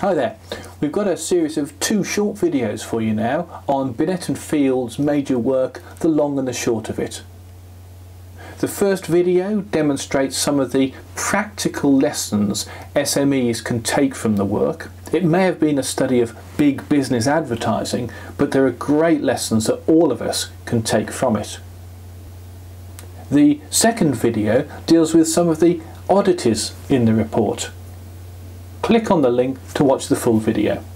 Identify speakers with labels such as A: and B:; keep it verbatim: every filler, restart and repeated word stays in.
A: Hi there, we've got a series of two short videos for you now on Binet Field's major work, The Long and the Short of It. The first video demonstrates some of the practical lessons S M Es can take from the work. It may have been a study of big business advertising, but there are great lessons that all of us can take from it. The second video deals with some of the oddities in the report. Click on the link to watch the full video.